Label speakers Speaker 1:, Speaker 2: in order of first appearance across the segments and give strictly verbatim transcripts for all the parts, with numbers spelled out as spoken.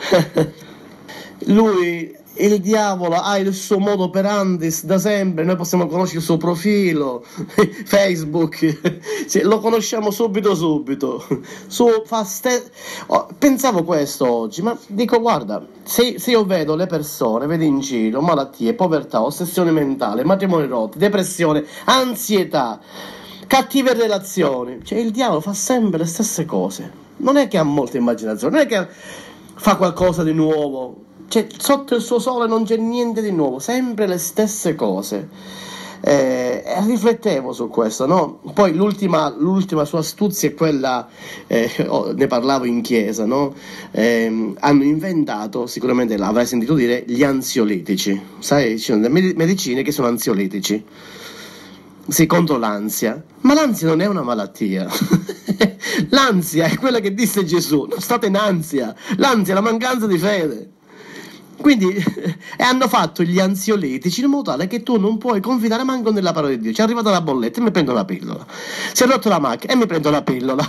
Speaker 1: Lui, il diavolo, ha il suo modo operandi da sempre, noi possiamo conoscere il suo profilo, Facebook, sì, lo conosciamo subito subito. Su, fa ste... oh, pensavo questo oggi, ma dico guarda, se, se io vedo le persone, vedo in giro, malattie, povertà, ossessione mentale, matrimoni rotti, depressione, ansietà, cattive relazioni, cioè il diavolo fa sempre le stesse cose, non è che ha molta immaginazione, non è che fa qualcosa di nuovo. Cioè, sotto il suo sole non c'è niente di nuovo, sempre le stesse cose. Eh, e riflettevo su questo, no? Poi l'ultima, l'ultima sua astuzia è quella, eh, oh, ne parlavo in chiesa, no? Eh, hanno inventato, sicuramente l'avrai sentito dire, gli ansiolitici. Sai, ci sono delle medicine che sono ansiolitici. Sì, contro l'ansia. Ma l'ansia non è una malattia. L'ansia è quella che disse Gesù, non state in ansia. L'ansia è la mancanza di fede. Quindi e hanno fatto gli ansiolitici in modo tale che tu non puoi confidare manco nella parola di Dio. Ci è arrivata la bolletta e mi prendo una pillola. Si è rotto la macchina e mi prendo una pillola.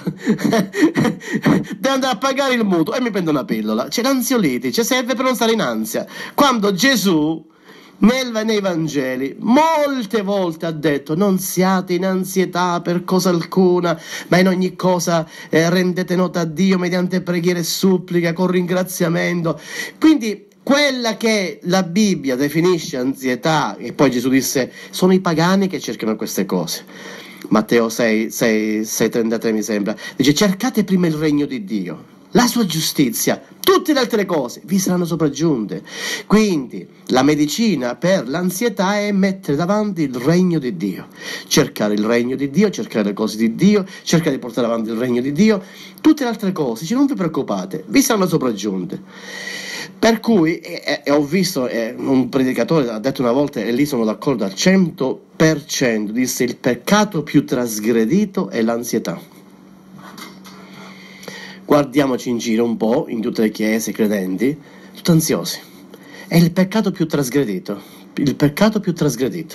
Speaker 1: Devo andare a pagare il mutuo e mi prendo una pillola. Cioè l'ansiolitici serve per non stare in ansia. Quando Gesù nel, nei Vangeli molte volte ha detto non siate in ansietà per cosa alcuna, ma in ogni cosa eh, rendete nota a Dio mediante preghiera e supplica con ringraziamento. Quindi quella che la Bibbia definisce ansietà, e poi Gesù disse sono i pagani che cercano queste cose. Matteo sei, sei, sei trentatré mi sembra, dice cercate prima il regno di Dio, la sua giustizia, tutte le altre cose vi saranno sopraggiunte. Quindi la medicina per l'ansietà è mettere davanti il regno di Dio, cercare il regno di Dio, cercare le cose di Dio, cercare di portare avanti il regno di Dio, tutte le altre cose, cioè non vi preoccupate, vi saranno sopraggiunte. Per cui e, e ho visto eh, un predicatore ha detto una volta, e lì sono d'accordo al cento per cento, disse il peccato più trasgredito è l'ansietà. Guardiamoci in giro un po', in tutte le chiese credenti, tutti ansiosi. È il peccato più trasgredito, il peccato più trasgredito.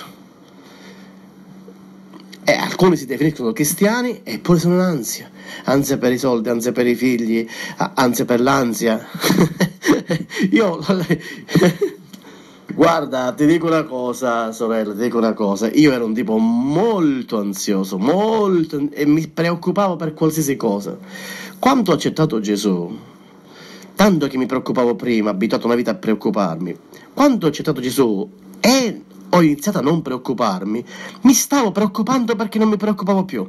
Speaker 1: E alcuni si definiscono cristiani eppure sono in ansia. Ansia per i soldi, ansia per i figli, ansia per l'ansia. Io... Guarda, ti dico una cosa, sorella, ti dico una cosa. Io ero un tipo molto ansioso, molto... e mi preoccupavo per qualsiasi cosa. Quando ho accettato Gesù, tanto che mi preoccupavo prima, abituato una vita a preoccuparmi, quando ho accettato Gesù e ho iniziato a non preoccuparmi, mi stavo preoccupando perché non mi preoccupavo più.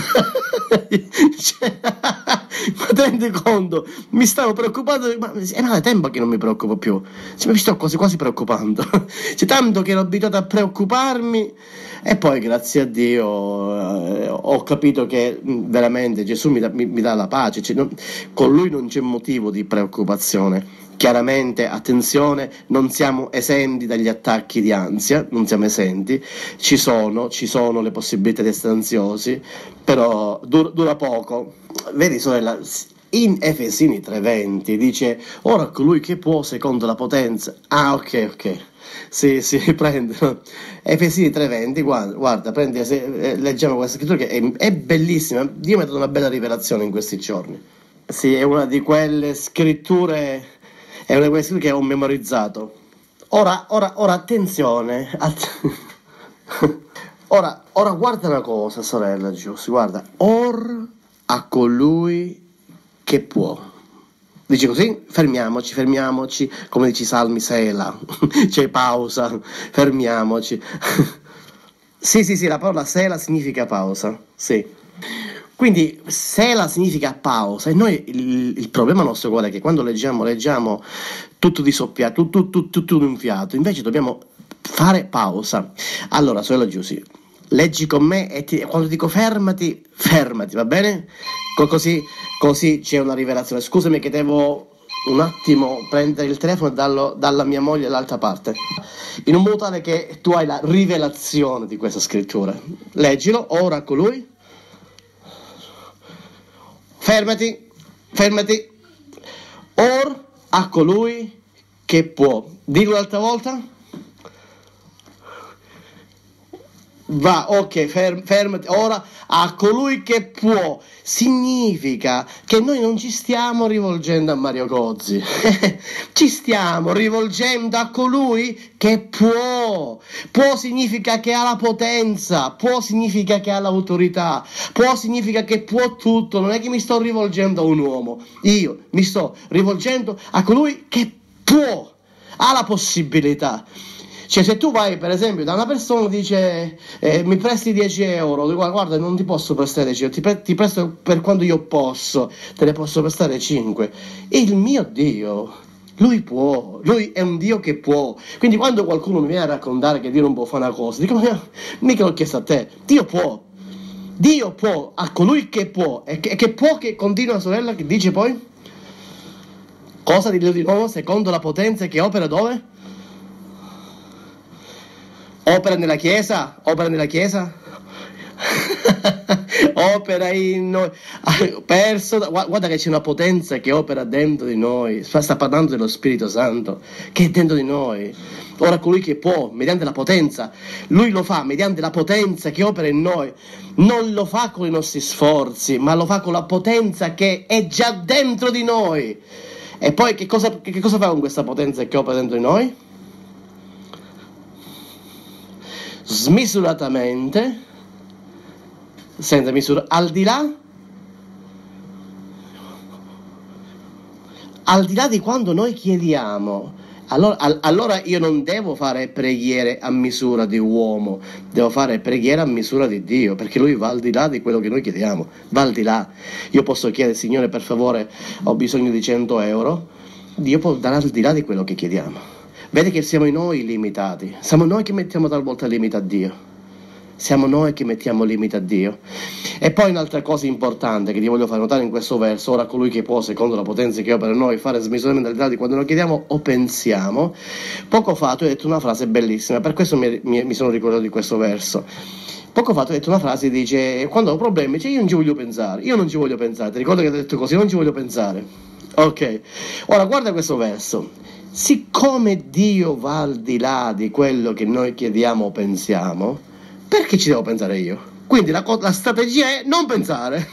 Speaker 1: Cioè, ma ti rendi conto? Mi stavo preoccupando, ma è da tempo che non mi preoccupo più, cioè, mi sto quasi quasi preoccupando. Cioè, tanto che ero abituato a preoccuparmi e poi grazie a Dio eh, ho capito che mh, veramente Gesù mi dà, mi, mi dà la pace, cioè, non, con lui non c'è motivo di preoccupazione. Chiaramente, attenzione, non siamo esenti dagli attacchi di ansia, non siamo esenti, ci sono, ci sono le possibilità di essere ansiosi, però dura, dura poco. Vedi sorella, in Efesini tre venti dice, ora colui che può secondo la potenza, ah ok ok, sì sì, prende, Efesini tre venti, guarda, guarda prendi, se, eh, leggiamo questa scrittura che è, è bellissima, Dio mi ha dato una bella rivelazione in questi giorni. Sì, è una di quelle scritture... È una di quelle che ho memorizzato. Ora, ora, ora, attenzione. Att- ora, ora, guarda una cosa, sorella Giussi, guarda. Or a colui che può. Dici così? Fermiamoci, fermiamoci. Come dici Salmi, Sela. C'è pausa. Fermiamoci. Sì, sì, sì, la parola Sela significa pausa. Sì. Quindi sela significa pausa e noi il, il problema nostro qual è? Che quando leggiamo, leggiamo tutto di soppiato, tutto, tutto, tutto in un fiato, invece dobbiamo fare pausa. Allora, sorella Giussi, leggi con me e ti, quando dico fermati, fermati, va bene? Co- Così, così c'è una rivelazione. Scusami che devo un attimo prendere il telefono e darlo dalla mia moglie all'altra parte, in un modo tale che tu hai la rivelazione di questa scrittura. Leggilo, ora con lui. Fermati, fermati. Or a colui che può. Dillo l'altra volta. Va, ok, ferm, fermati. Ora, a colui che può, significa che noi non ci stiamo rivolgendo a Mario Gozzi, ci stiamo rivolgendo a colui che può. Può significa che ha la potenza, può significa che ha l'autorità, può significa che può tutto. Non è che mi sto rivolgendo a un uomo, io mi sto rivolgendo a colui che può, ha la possibilità. Cioè, se tu vai, per esempio, da una persona e dice eh, mi presti dieci euro, dico, guarda, non ti posso prestare dieci euro, ti, pre- ti presto per quando io posso, te ne posso prestare cinque. Il mio Dio, lui può, lui è un Dio che può. Quindi quando qualcuno mi viene a raccontare che Dio non può fare una cosa, dico, ma mica l'ho chiesto a te, Dio può. Dio può, a colui che può, e che, che può, che continua la sorella, che dice poi, cosa di di nuovo, secondo la potenza che opera dove? Opera nella Chiesa? Opera nella Chiesa? Opera in noi. Perso, guarda che c'è una potenza che opera dentro di noi. Sta parlando dello Spirito Santo che è dentro di noi. Ora colui che può, mediante la potenza, lui lo fa mediante la potenza che opera in noi. Non lo fa con i nostri sforzi, ma lo fa con la potenza che è già dentro di noi. E poi che cosa, che cosa fa con questa potenza che opera dentro di noi? Smisuratamente, senza misura, al di là, al di là di quando noi chiediamo. Allora, all, allora io non devo fare preghiere a misura di uomo, devo fare preghiere a misura di Dio, perché Lui va al di là di quello che noi chiediamo, va al di là. Io posso chiedere, Signore, per favore, ho bisogno di cento euro, Dio può dare al di là di quello che chiediamo. Vedi che siamo noi limitati, siamo noi che mettiamo talvolta limite a Dio, siamo noi che mettiamo limite a Dio. E poi un'altra cosa importante che ti voglio fare notare in questo verso, ora colui che può, secondo la potenza che opera in noi, fare smisuramente al di là di quando noi chiediamo o pensiamo. Poco fa tu hai detto una frase bellissima, per questo mi, mi, mi sono ricordato di questo verso. Poco fa tu hai detto una frase che dice, quando ho problemi, dice, io non ci voglio pensare, io non ci voglio pensare, ti ricordo che hai detto così, non ci voglio pensare. Ok, ora guarda questo verso. Siccome Dio va al di là di quello che noi chiediamo o pensiamo, perché ci devo pensare io? Quindi la, la strategia è non pensare.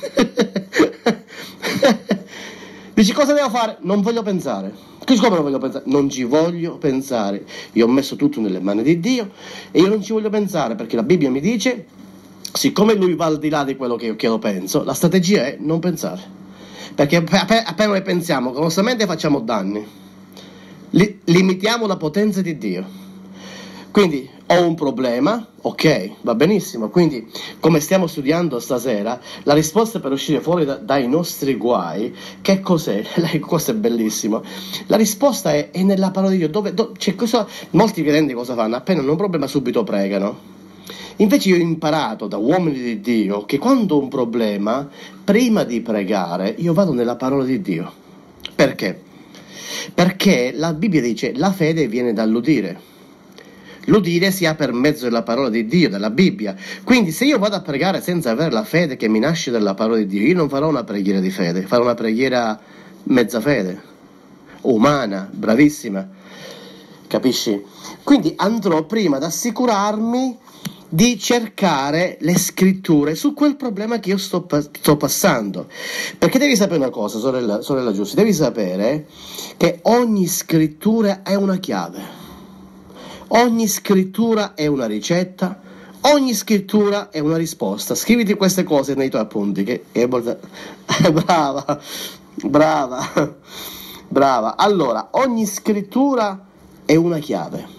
Speaker 1: Dici, cosa devo fare? Non voglio pensare. Siccome non voglio pensare? Non ci voglio pensare. Io ho messo tutto nelle mani di Dio e io non ci voglio pensare, perché la Bibbia mi dice, siccome Lui va al di là di quello che io chiedo o penso, la strategia è non pensare. Perché appena noi pensiamo, con la nostra mente facciamo danni. Limitiamo la potenza di Dio. Quindi ho un problema, ok, va benissimo. Quindi, come stiamo studiando stasera, la risposta per uscire fuori da, dai nostri guai, che cos'è? Questo è bellissimo. La risposta è, è nella parola di Dio. Dove, dove, cioè, cosa, molti credenti cosa fanno? Appena hanno un problema subito pregano. Invece io ho imparato da uomini di Dio che quando ho un problema, prima di pregare, io vado nella parola di Dio. Perché? Perché la Bibbia dice la fede viene dall'udire. L'udire si ha per mezzo della parola di Dio, della Bibbia. Quindi se io vado a pregare senza avere la fede che mi nasce dalla parola di Dio, io non farò una preghiera di fede, farò una preghiera mezza fede, umana, bravissima. Capisci? Quindi andrò prima ad assicurarmi di cercare le scritture su quel problema che io sto, sto passando. Perché devi sapere una cosa, sorella, sorella Giussi, devi sapere che ogni scrittura è una chiave, ogni scrittura è una ricetta, ogni scrittura è una risposta. Scriviti queste cose nei tuoi appunti, che è brava, brava, brava. Allora, ogni scrittura è una chiave.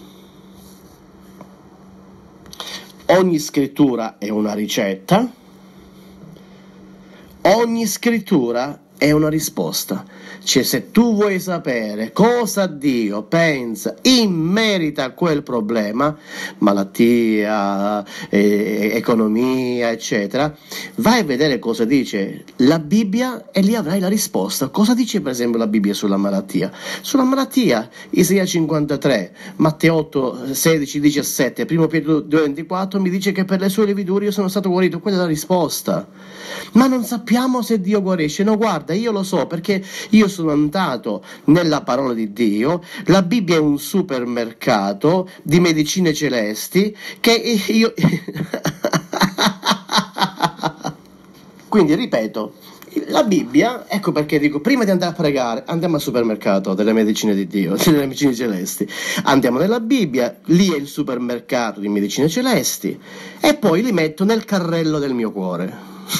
Speaker 1: Ogni scrittura è una ricetta, ogni scrittura è una risposta. Cioè, se tu vuoi sapere cosa Dio pensa in merito a quel problema, malattia, eh, economia, eccetera, vai a vedere cosa dice la Bibbia e lì avrai la risposta. Cosa dice per esempio la Bibbia sulla malattia? Sulla malattia, Isaia cinquantatré, Matteo otto, sedici, diciassette, primo Pietro due, ventiquattro mi dice che per le sue lividure io sono stato guarito. Quella è la risposta. Ma non sappiamo se Dio guarisce. No, guarda, io lo so perché io sono andato nella parola di Dio. La Bibbia è un supermercato di medicine celesti che io Quindi ripeto, la Bibbia, ecco perché dico, prima di andare a pregare, andiamo al supermercato delle medicine di Dio, delle medicine celesti, andiamo nella Bibbia, lì è il supermercato di medicine celesti, e poi li metto nel carrello del mio cuore.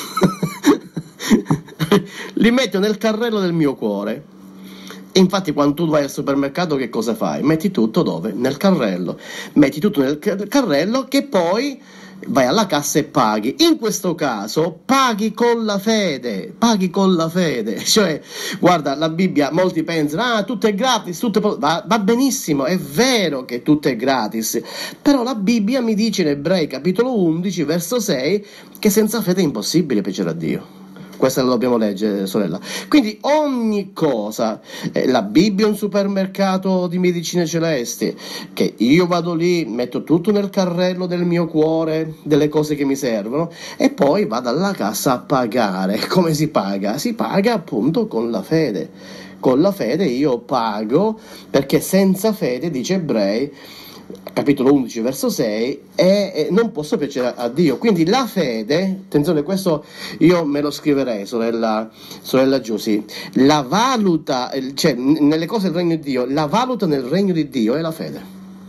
Speaker 1: Li metto nel carrello del mio cuore. E infatti quando tu vai al supermercato che cosa fai? Metti tutto dove? Nel carrello. Metti tutto nel carrello che poi vai alla cassa e paghi. In questo caso paghi con la fede, paghi con la fede. Cioè, guarda, la Bibbia, molti pensano, ah, tutto è gratis, tutto è... Va, va benissimo, è vero che tutto è gratis, però la Bibbia mi dice in Ebrei capitolo undici, verso sei, che senza fede è impossibile piacere a Dio. Questa la dobbiamo leggere, sorella. Quindi ogni cosa, eh, la Bibbia è un supermercato di medicine celesti, che io vado lì, metto tutto nel carrello del mio cuore, delle cose che mi servono, e poi vado alla cassa a pagare. Come si paga? Si paga appunto con la fede. Con la fede io pago, perché senza fede, dice Ebrei, capitolo undici verso sei, e, e non posso piacere a Dio. Quindi la fede, attenzione, questo io me lo scriverei, sorella, sorella Giusy, la valuta, cioè nelle cose del regno di Dio, la valuta nel regno di Dio è la fede.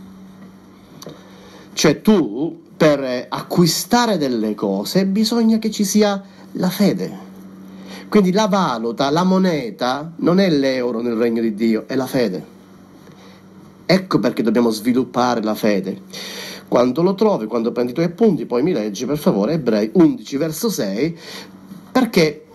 Speaker 1: Cioè tu per acquistare delle cose bisogna che ci sia la fede. Quindi la valuta, la moneta non è l'euro nel regno di Dio, è la fede. Ecco perché dobbiamo sviluppare la fede. Quando lo trovi, quando prendi i tuoi appunti, poi mi leggi per favore Ebrei undici verso sei, perché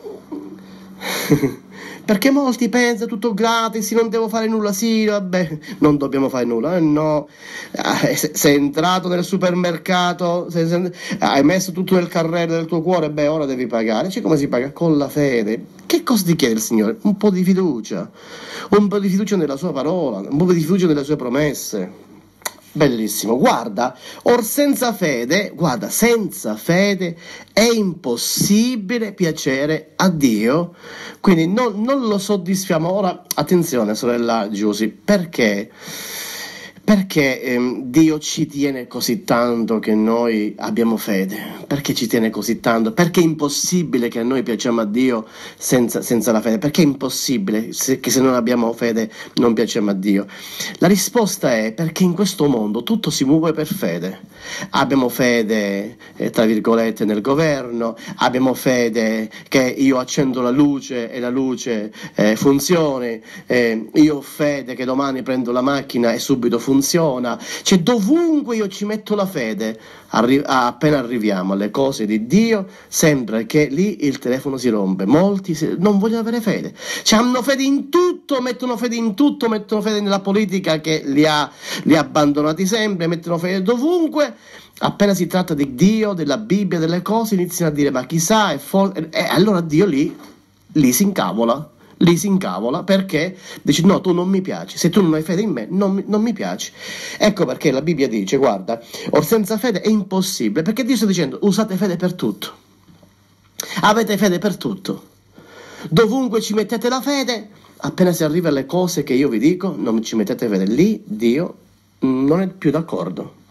Speaker 1: perché molti pensano tutto gratis, non devo fare nulla, sì, vabbè, non dobbiamo fare nulla, eh, no, eh, se, sei entrato nel supermercato, sei, sei, hai messo tutto nel carrello del tuo cuore, beh, ora devi pagare. Cioè, come si paga? Con la fede. Che cosa ti chiede il Signore? Un po' di fiducia, un po' di fiducia nella sua parola, un po' di fiducia nelle sue promesse. Bellissimo, guarda, or senza fede, guarda, senza fede è impossibile piacere a Dio, quindi non, non lo soddisfiamo. Ora, attenzione sorella Giusy, perché? Perché ehm, Dio ci tiene così tanto che noi abbiamo fede? Perché ci tiene così tanto? Perché è impossibile che noi piacciamo a Dio senza, senza la fede? Perché è impossibile se, che se non abbiamo fede non piacciamo a Dio? La risposta è perché in questo mondo tutto si muove per fede. Abbiamo fede, eh, tra virgolette, nel governo, abbiamo fede che io accendo la luce e la luce eh, funzioni, eh, io ho fede che domani prendo la macchina e subito funziona. Funziona, cioè dovunque io ci metto la fede, arri- appena arriviamo alle cose di Dio, sembra che lì il telefono si rompe. Molti si- non vogliono avere fede, cioè hanno fede in tutto, mettono fede in tutto, mettono fede nella politica che li ha, li ha abbandonati sempre, mettono fede dovunque. Appena si tratta di Dio, della Bibbia, delle cose, iniziano a dire ma chissà, è for-. E allora Dio lì, lì si incavola. Lì si incavola perché dice no, tu non mi piaci, se tu non hai fede in me non, non mi piaci. Ecco perché la Bibbia dice, guarda, or senza fede è impossibile, perché Dio sta dicendo usate fede per tutto, avete fede per tutto, dovunque ci mettete la fede, appena si arriva alle cose che io vi dico non ci mettete fede, lì Dio non è più d'accordo.